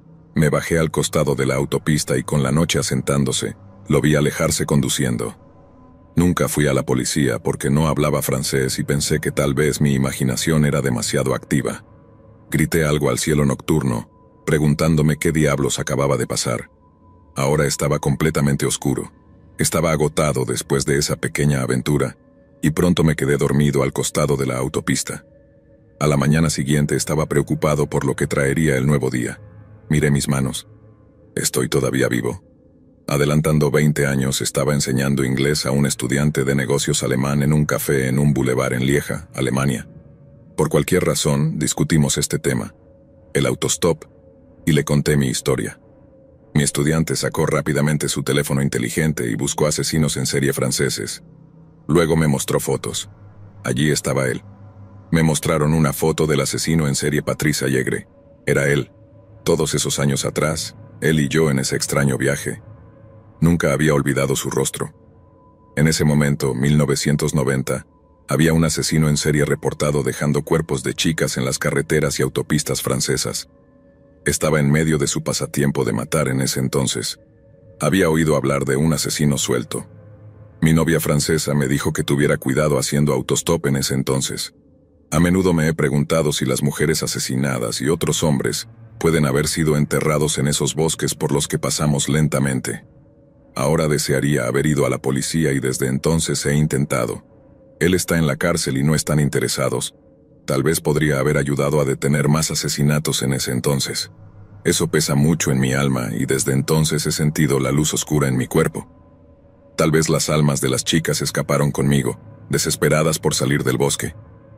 Me bajé al costado de la autopista y, con la noche asentándose, lo vi alejarse conduciendo. Nunca fui a la policía porque no hablaba francés y pensé que tal vez mi imaginación era demasiado activa. Grité algo al cielo nocturno, preguntándome qué diablos acababa de pasar. Ahora estaba completamente oscuro. Estaba agotado después de esa pequeña aventura, y pronto me quedé dormido al costado de la autopista. A la mañana siguiente estaba preocupado por lo que traería el nuevo día. Miré mis manos. Estoy todavía vivo. Adelantando veinte años, estaba enseñando inglés a un estudiante de negocios alemán en un café en un bulevar en Lieja, Alemania. Por cualquier razón, discutimos este tema, el autostop, y le conté mi historia. Mi estudiante sacó rápidamente su teléfono inteligente y buscó asesinos en serie franceses. Luego me mostró fotos. Allí estaba él. Me mostraron una foto del asesino en serie Patrice Allegre. Era él. Todos esos años atrás, él y yo en ese extraño viaje. Nunca había olvidado su rostro. En ese momento, mil novecientos noventa, había un asesino en serie reportado dejando cuerpos de chicas en las carreteras y autopistas francesas. Estaba en medio de su pasatiempo de matar en ese entonces. Había oído hablar de un asesino suelto. Mi novia francesa me dijo que tuviera cuidado haciendo autostop en ese entonces. A menudo me he preguntado si las mujeres asesinadas y otros hombres pueden haber sido enterrados en esos bosques por los que pasamos lentamente. Ahora desearía haber ido a la policía y desde entonces he intentado. Él está en la cárcel y no están interesados. Tal vez podría haber ayudado a detener más asesinatos en ese entonces. Eso pesa mucho en mi alma y desde entonces he sentido la luz oscura en mi cuerpo. Tal vez las almas de las chicas escaparon conmigo, desesperadas por salir del bosque.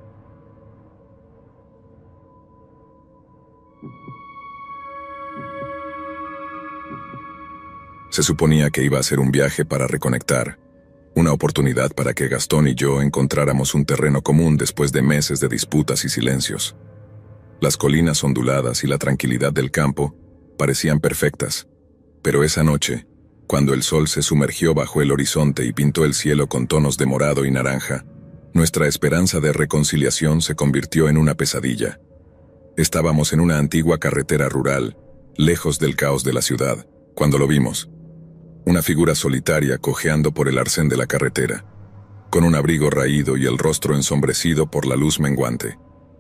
Se suponía que iba a ser un viaje para reconectar, una oportunidad para que Gastón y yo encontráramos un terreno común después de meses de disputas y silencios. Las colinas onduladas y la tranquilidad del campo parecían perfectas, pero esa noche, cuando el sol se sumergió bajo el horizonte y pintó el cielo con tonos de morado y naranja, nuestra esperanza de reconciliación se convirtió en una pesadilla. Estábamos en una antigua carretera rural, lejos del caos de la ciudad, cuando lo vimos. Una figura solitaria cojeando por el arcén de la carretera, con un abrigo raído y el rostro ensombrecido por la luz menguante.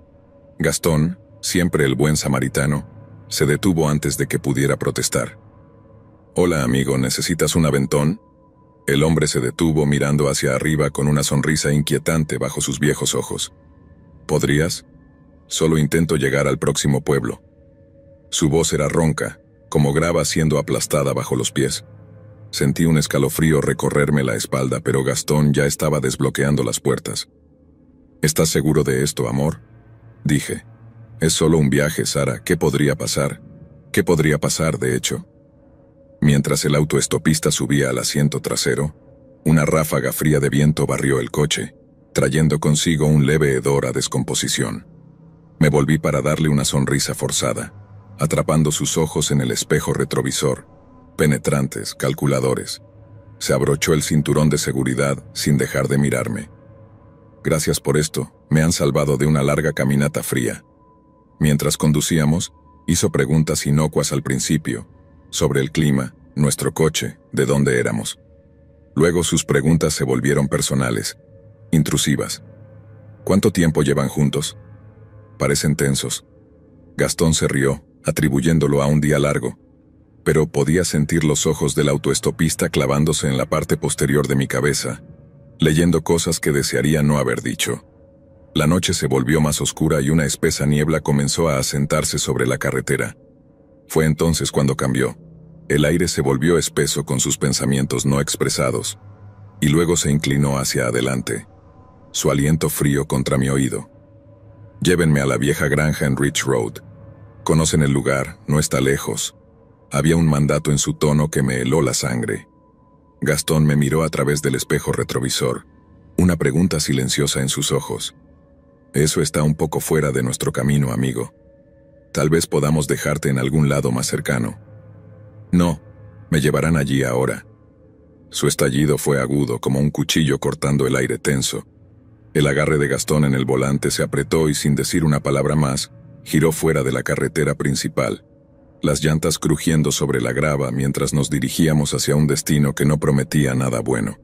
Gastón, siempre el buen samaritano, se detuvo antes de que pudiera protestar. «Hola, amigo, ¿necesitas un aventón?» El hombre se detuvo mirando hacia arriba con una sonrisa inquietante bajo sus viejos ojos. «¿Podrías? Solo intento llegar al próximo pueblo». Su voz era ronca, como grava siendo aplastada bajo los pies. Sentí un escalofrío recorrerme la espalda, pero Gastón ya estaba desbloqueando las puertas. «¿Estás seguro de esto, amor?», dije. «Es solo un viaje, Sara. ¿Qué podría pasar? ¿Qué podría pasar, de hecho?» Mientras el autoestopista subía al asiento trasero, una ráfaga fría de viento barrió el coche, trayendo consigo un leve hedor a descomposición. Me volví para darle una sonrisa forzada, atrapando sus ojos en el espejo retrovisor, penetrantes, calculadores. Se abrochó el cinturón de seguridad sin dejar de mirarme. «Gracias por esto, me han salvado de una larga caminata fría». Mientras conducíamos, hizo preguntas inocuas al principio, sobre el clima, nuestro coche, de dónde éramos. Luego sus preguntas se volvieron personales, intrusivas. «¿Cuánto tiempo llevan juntos?» «Parecen tensos». Gastón se rió, atribuyéndolo a un día largo, pero podía sentir los ojos del autoestopista clavándose en la parte posterior de mi cabeza, leyendo cosas que desearía no haber dicho. La noche se volvió más oscura y una espesa niebla comenzó a asentarse sobre la carretera. Fue entonces cuando cambió. El aire se volvió espeso con sus pensamientos no expresados, y luego se inclinó hacia adelante, su aliento frío contra mi oído. «Llévenme a la vieja granja en Ridge Road. Conocen el lugar, no está lejos». Había un mandato en su tono que me heló la sangre. Gastón me miró a través del espejo retrovisor, una pregunta silenciosa en sus ojos. «Eso está un poco fuera de nuestro camino, amigo. Tal vez podamos dejarte en algún lado más cercano». «No, me llevarán allí ahora». Su estallido fue agudo como un cuchillo cortando el aire tenso. El agarre de Gastón en el volante se apretó y sin decir una palabra más, giró fuera de la carretera principal, las llantas crujiendo sobre la grava mientras nos dirigíamos hacia un destino que no prometía nada bueno.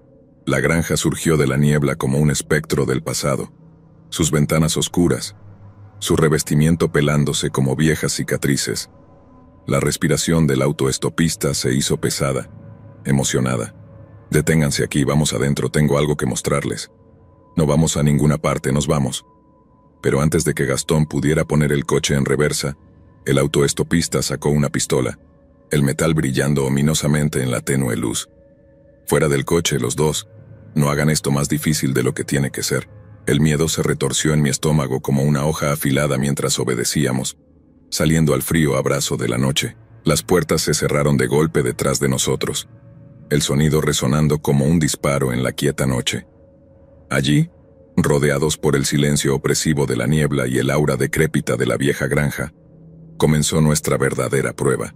La granja surgió de la niebla como un espectro del pasado, sus ventanas oscuras, su revestimiento pelándose como viejas cicatrices. La respiración del autoestopista se hizo pesada, emocionada. Deténganse aquí, vamos adentro, tengo algo que mostrarles. No vamos a ninguna parte, nos vamos. Pero antes de que Gastón pudiera poner el coche en reversa, el autoestopista sacó una pistola, el metal brillando ominosamente en la tenue luz. Fuera del coche, los dos. No hagan esto más difícil de lo que tiene que ser. El miedo se retorció en mi estómago como una hoja afilada mientras obedecíamos, saliendo al frío abrazo de la noche. Las puertas se cerraron de golpe detrás de nosotros, el sonido resonando como un disparo en la quieta noche. Allí, rodeados por el silencio opresivo de la niebla y el aura decrépita de la vieja granja, comenzó nuestra verdadera prueba.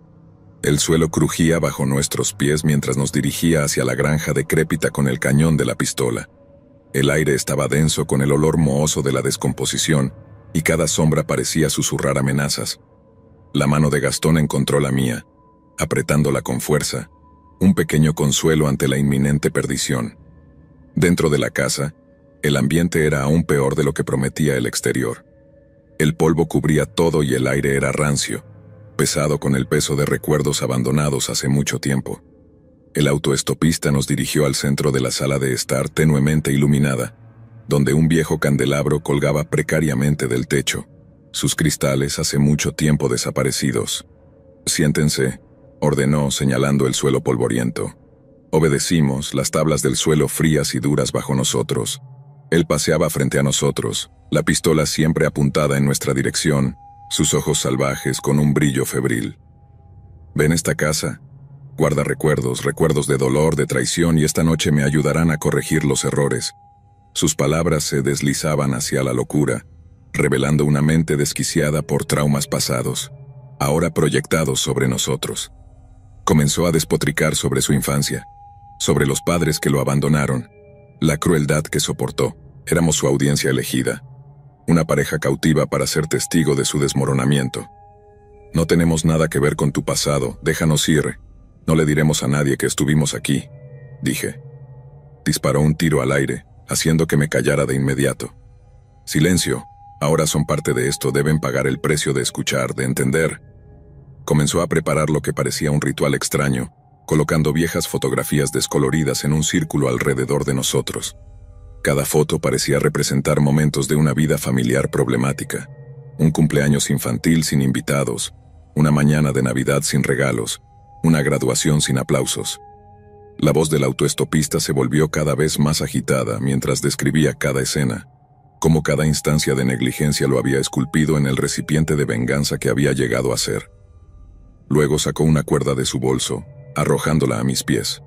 El suelo crujía bajo nuestros pies mientras nos dirigía hacia la granja decrépita con el cañón de la pistola. El aire estaba denso con el olor mohoso de la descomposición, y cada sombra parecía susurrar amenazas. La mano de Gastón encontró la mía, apretándola con fuerza, un pequeño consuelo ante la inminente perdición. Dentro de la casa, el ambiente era aún peor de lo que prometía el exterior. El polvo cubría todo y el aire era rancio, pesado con el peso de recuerdos abandonados hace mucho tiempo. El autoestopista nos dirigió al centro de la sala de estar tenuemente iluminada, donde un viejo candelabro colgaba precariamente del techo, sus cristales hace mucho tiempo desaparecidos. «Siéntense», ordenó señalando el suelo polvoriento. Obedecimos, las tablas del suelo frías y duras bajo nosotros. Él paseaba frente a nosotros, la pistola siempre apuntada en nuestra dirección, sus ojos salvajes con un brillo febril. «¿Ven esta casa? Guarda recuerdos, recuerdos de dolor, de traición, y esta noche me ayudarán a corregir los errores». Sus palabras se deslizaban hacia la locura, revelando una mente desquiciada por traumas pasados, ahora proyectados sobre nosotros. Comenzó a despotricar sobre su infancia, sobre los padres que lo abandonaron, la crueldad que soportó. Éramos su audiencia elegida, una pareja cautiva para ser testigo de su desmoronamiento. «No tenemos nada que ver con tu pasado, déjanos ir. No le diremos a nadie que estuvimos aquí», dije. Disparó un tiro al aire, haciendo que me callara de inmediato. «Silencio, ahora son parte de esto, deben pagar el precio de escuchar, de entender». Comenzó a preparar lo que parecía un ritual extraño, colocando viejas fotografías descoloridas en un círculo alrededor de nosotros. Cada foto parecía representar momentos de una vida familiar problemática, un cumpleaños infantil sin invitados, una mañana de Navidad sin regalos, una graduación sin aplausos. La voz del autoestopista se volvió cada vez más agitada mientras describía cada escena, como cada instancia de negligencia lo había esculpido en el recipiente de venganza que había llegado a ser. Luego sacó una cuerda de su bolso, arrojándola a mis pies.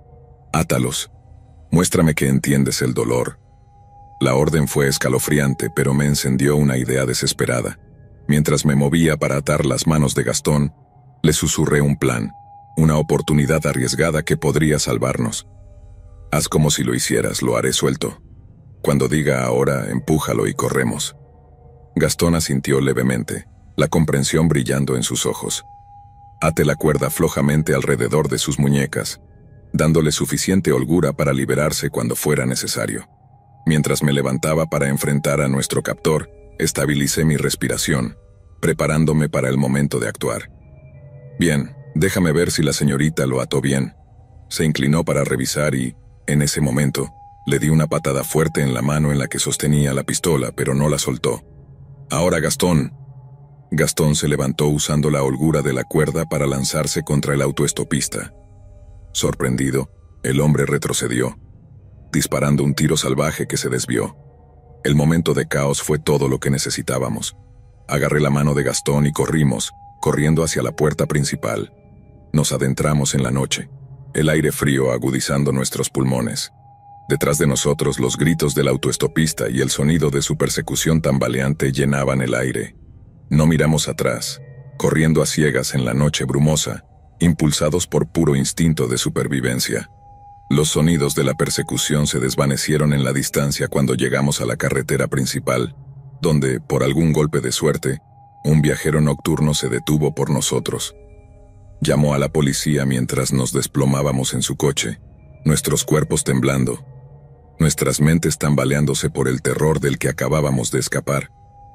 «Átalos. Muéstrame que entiendes el dolor». La orden fue escalofriante, pero me encendió una idea desesperada. Mientras me movía para atar las manos de Gastón, le susurré un plan, una oportunidad arriesgada que podría salvarnos. «Haz como si lo hicieras, lo haré suelto. Cuando diga ahora, empújalo y corremos». Gastón asintió levemente, la comprensión brillando en sus ojos. Até la cuerda flojamente alrededor de sus muñecas, dándole suficiente holgura para liberarse cuando fuera necesario. Mientras me levantaba para enfrentar a nuestro captor, estabilicé mi respiración, preparándome para el momento de actuar. «Bien, déjame ver si la señorita lo ató bien». Se inclinó para revisar y, en ese momento, le di una patada fuerte en la mano en la que sostenía la pistola, pero no la soltó. «Ahora, Gastón». Gastón se levantó usando la holgura de la cuerda para lanzarse contra el autoestopista. Sorprendido, el hombre retrocedió, disparando un tiro salvaje que se desvió. El momento de caos fue todo lo que necesitábamos. Agarré la mano de Gastón y corrimos, corriendo hacia la puerta principal. Nos adentramos en la noche, el aire frío agudizando nuestros pulmones. Detrás de nosotros los gritos del autoestopista y el sonido de su persecución tambaleante llenaban el aire. No miramos atrás, corriendo a ciegas en la noche brumosa, impulsados por puro instinto de supervivencia. Los sonidos de la persecución se desvanecieron en la distancia cuando llegamos a la carretera principal, donde, por algún golpe de suerte, un viajero nocturno se detuvo por nosotros. Llamó a la policía mientras nos desplomábamos en su coche, nuestros cuerpos temblando, nuestras mentes tambaleándose por el terror del que acabábamos de escapar.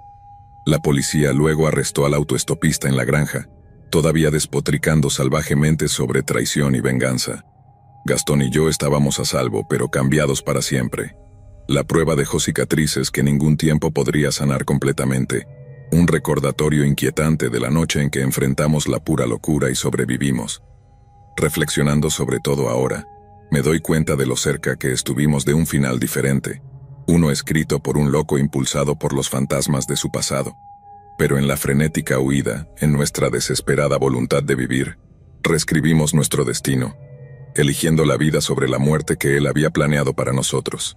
La policía luego arrestó al autoestopista en la granja, todavía despotricando salvajemente sobre traición y venganza. Gastón y yo estábamos a salvo, pero cambiados para siempre. La prueba dejó cicatrices que ningún tiempo podría sanar completamente. Un recordatorio inquietante de la noche en que enfrentamos la pura locura y sobrevivimos. Reflexionando sobre todo ahora, me doy cuenta de lo cerca que estuvimos de un final diferente. Uno escrito por un loco impulsado por los fantasmas de su pasado. Pero en la frenética huida, en nuestra desesperada voluntad de vivir, reescribimos nuestro destino, eligiendo la vida sobre la muerte que él había planeado para nosotros.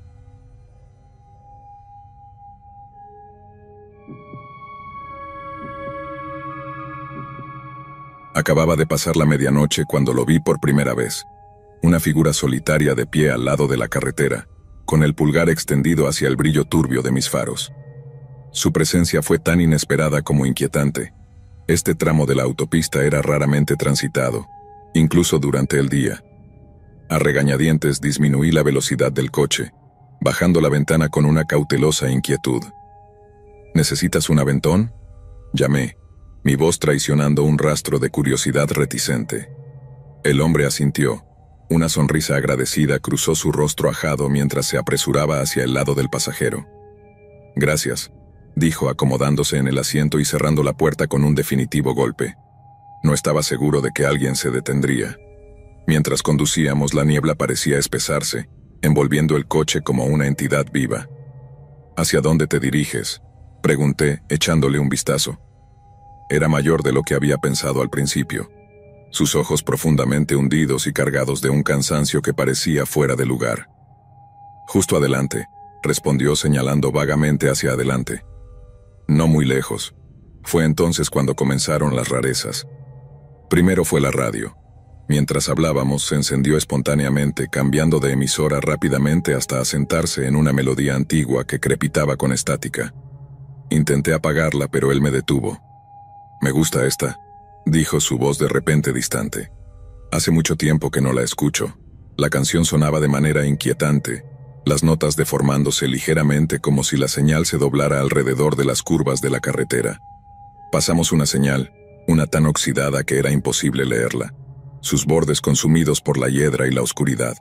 Acababa de pasar la medianoche cuando lo vi por primera vez. Una figura solitaria de pie al lado de la carretera, con el pulgar extendido hacia el brillo turbio de mis faros. Su presencia fue tan inesperada como inquietante. Este tramo de la autopista era raramente transitado, incluso durante el día. A regañadientes disminuí la velocidad del coche, bajando la ventana con una cautelosa inquietud. ¿Necesitas un aventón?, llamé, mi voz traicionando un rastro de curiosidad reticente. El hombre asintió. Una sonrisa agradecida cruzó su rostro ajado mientras se apresuraba hacia el lado del pasajero. Gracias, dijo acomodándose en el asiento y cerrando la puerta con un definitivo golpe. No estaba seguro de que alguien se detendría. Mientras conducíamos, la niebla parecía espesarse, envolviendo el coche como una entidad viva. ¿Hacia dónde te diriges?, pregunté, echándole un vistazo. Era mayor de lo que había pensado al principio. Sus ojos profundamente hundidos y cargados de un cansancio que parecía fuera de lugar. Justo adelante, respondió señalando vagamente hacia adelante. No muy lejos. Fue entonces cuando comenzaron las rarezas. Primero fue la radio. Mientras hablábamos, se encendió espontáneamente, cambiando de emisora rápidamente hasta asentarse en una melodía antigua que crepitaba con estática. Intenté apagarla, pero él me detuvo. «Me gusta esta», dijo su voz de repente distante. Hace mucho tiempo que no la escucho. La canción sonaba de manera inquietante, las notas deformándose ligeramente como si la señal se doblara alrededor de las curvas de la carretera. Pasamos una señal, una tan oxidada que era imposible leerla, sus bordes consumidos por la hiedra y la oscuridad.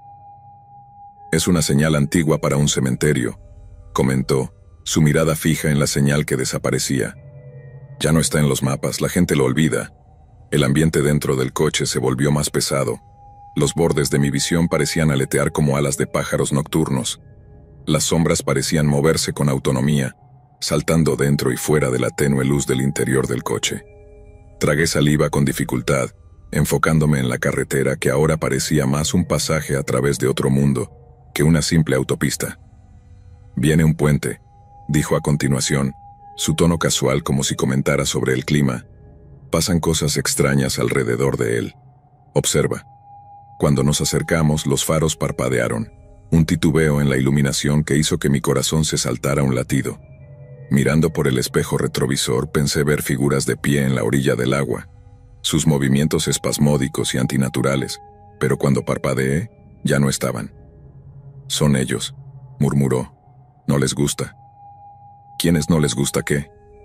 «Es una señal antigua para un cementerio», comentó, su mirada fija en la señal que desaparecía. «Ya no está en los mapas, la gente lo olvida». El ambiente dentro del coche se volvió más pesado. Los bordes de mi visión parecían aletear como alas de pájaros nocturnos. Las sombras parecían moverse con autonomía, saltando dentro y fuera de la tenue luz del interior del coche. Tragué saliva con dificultad, enfocándome en la carretera que ahora parecía más un pasaje a través de otro mundo que una simple autopista. «Viene un puente», dijo a continuación, su tono casual como si comentara sobre el clima. «Pasan cosas extrañas alrededor de él. Observa». Cuando nos acercamos, los faros parpadearon, un titubeo en la iluminación que hizo que mi corazón se saltara un latido. Mirando por el espejo retrovisor, pensé ver figuras de pie en la orilla del agua, sus movimientos espasmódicos y antinaturales, pero cuando parpadeé, ya no estaban. «Son ellos», murmuró. «No les gusta». «¿Quiénes no les gusta qué?».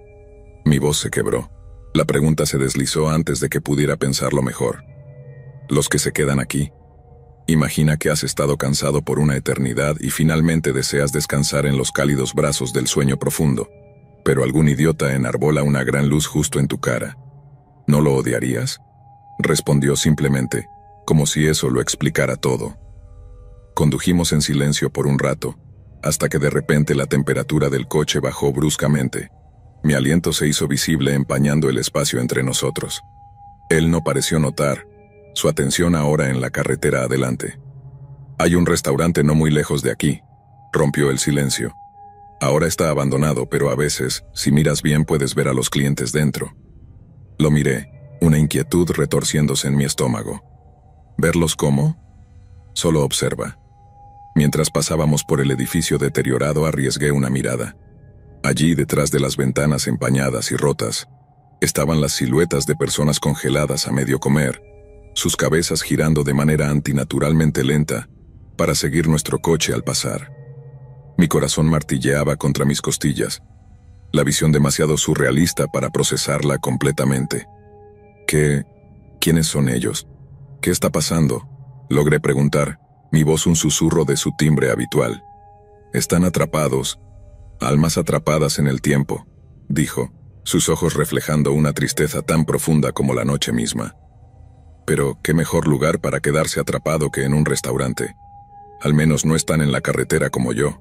Mi voz se quebró. La pregunta se deslizó antes de que pudiera pensarlo mejor. «Los que se quedan aquí. Imagina que has estado cansado por una eternidad y finalmente deseas descansar en los cálidos brazos del sueño profundo, pero algún idiota enarbola una gran luz justo en tu cara. ¿No lo odiarías?», respondió simplemente, como si eso lo explicara todo. Condujimos en silencio por un rato, hasta que de repente la temperatura del coche bajó bruscamente. Mi aliento se hizo visible empañando el espacio entre nosotros. Él no pareció notar, su atención ahora en la carretera adelante. «Hay un restaurante no muy lejos de aquí», rompió el silencio. «Ahora está abandonado, pero a veces, si miras bien, puedes ver a los clientes dentro». Lo miré, una inquietud retorciéndose en mi estómago. «¿Verlos cómo?». «Solo observa». Mientras pasábamos por el edificio deteriorado, arriesgué una mirada. Allí, detrás de las ventanas empañadas y rotas, estaban las siluetas de personas congeladas a medio comer, sus cabezas girando de manera antinaturalmente lenta para seguir nuestro coche al pasar. Mi corazón martilleaba contra mis costillas, la visión demasiado surrealista para procesarla completamente. ¿Qué? ¿Quiénes son ellos? ¿Qué está pasando?, Logré preguntar, mi voz un susurro de su timbre habitual. Están atrapados, almas atrapadas en el tiempo, dijo, sus ojos reflejando una tristeza tan profunda como la noche misma. Pero, ¿qué mejor lugar para quedarse atrapado que en un restaurante? Al menos no están en la carretera como yo.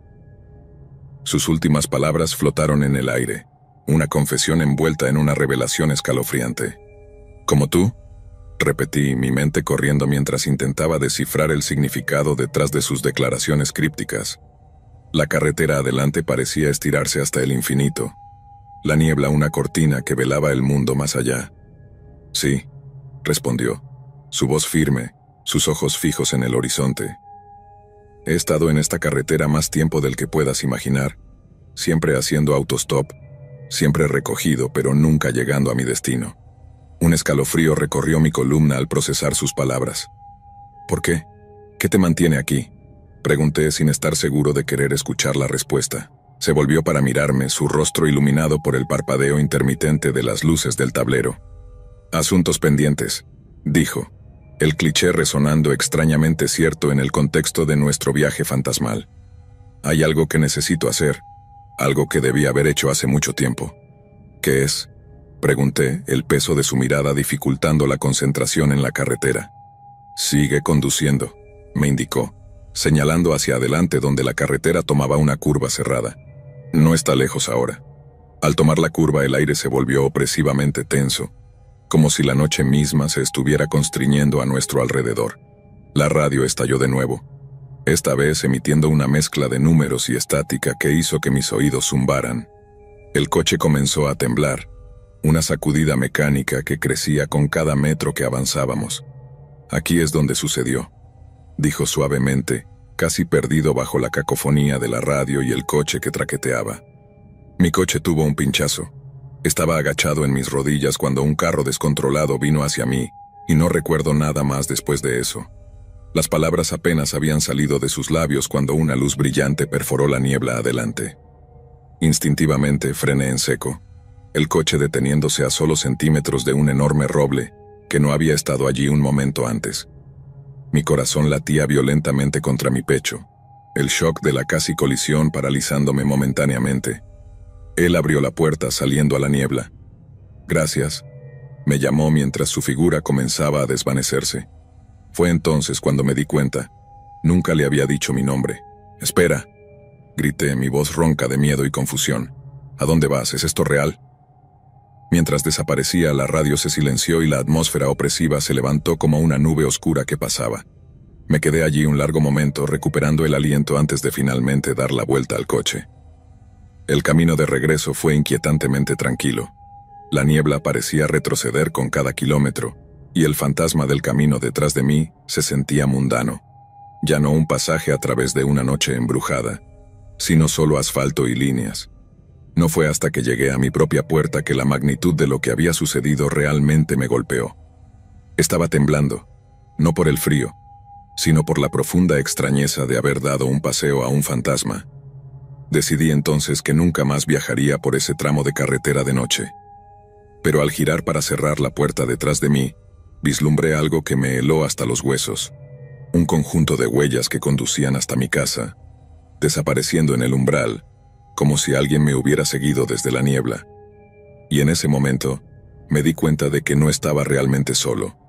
Sus últimas palabras flotaron en el aire, una confesión envuelta en una revelación escalofriante. ¿Como tú?, repetí, mi mente corriendo mientras intentaba descifrar el significado detrás de sus declaraciones crípticas. La carretera adelante parecía estirarse hasta el infinito. La niebla una cortina que velaba el mundo más allá. Sí, respondió, su voz firme, sus ojos fijos en el horizonte. He estado en esta carretera más tiempo del que puedas imaginar, siempre haciendo autostop, siempre recogido pero nunca llegando a mi destino. Un escalofrío recorrió mi columna al procesar sus palabras. ¿Por qué? ¿Qué te mantiene aquí?, pregunté sin estar seguro de querer escuchar la respuesta. Se volvió para mirarme, su rostro iluminado por el parpadeo intermitente de las luces del tablero. Asuntos pendientes, dijo, el cliché resonando extrañamente cierto en el contexto de nuestro viaje fantasmal. Hay algo que necesito hacer, algo que debí haber hecho hace mucho tiempo. ¿Qué es?, pregunté, el peso de su mirada dificultando la concentración en la carretera. Sigue conduciendo, me indicó, señalando hacia adelante donde la carretera tomaba una curva cerrada. No está lejos ahora. Al tomar la curva el aire se volvió opresivamente tenso, como si la noche misma se estuviera constriñendo a nuestro alrededor. La radio estalló de nuevo, esta vez emitiendo una mezcla de números y estática que hizo que mis oídos zumbaran. El coche comenzó a temblar, una sacudida mecánica que crecía con cada metro que avanzábamos. Aquí es donde sucedió, dijo suavemente, casi perdido bajo la cacofonía de la radio y el coche que traqueteaba. Mi coche tuvo un pinchazo. Estaba agachado en mis rodillas cuando un carro descontrolado vino hacia mí, y no recuerdo nada más después de eso. Las palabras apenas habían salido de sus labios cuando una luz brillante perforó la niebla adelante. Instintivamente frené en seco, el coche deteniéndose a solo centímetros de un enorme roble que no había estado allí un momento antes. Mi corazón latía violentamente contra mi pecho, el shock de la casi colisión paralizándome momentáneamente. Él abrió la puerta saliendo a la niebla. Gracias, me llamó mientras su figura comenzaba a desvanecerse. Fue entonces cuando me di cuenta. Nunca le había dicho mi nombre. Espera, grité, mi voz ronca de miedo y confusión. ¿A dónde vas? ¿Es esto real? Mientras desaparecía, la radio se silenció y la atmósfera opresiva se levantó como una nube oscura que pasaba. Me quedé allí un largo momento recuperando el aliento antes de finalmente dar la vuelta al coche. El camino de regreso fue inquietantemente tranquilo. La niebla parecía retroceder con cada kilómetro, y el fantasma del camino detrás de mí se sentía mundano. Ya no un pasaje a través de una noche embrujada, sino solo asfalto y líneas. No fue hasta que llegué a mi propia puerta que la magnitud de lo que había sucedido realmente me golpeó. Estaba temblando, no por el frío, sino por la profunda extrañeza de haber dado un paseo a un fantasma. Decidí entonces que nunca más viajaría por ese tramo de carretera de noche. Pero al girar para cerrar la puerta detrás de mí, vislumbré algo que me heló hasta los huesos. Un conjunto de huellas que conducían hasta mi casa, desapareciendo en el umbral, como si alguien me hubiera seguido desde la niebla. Y en ese momento, me di cuenta de que no estaba realmente solo.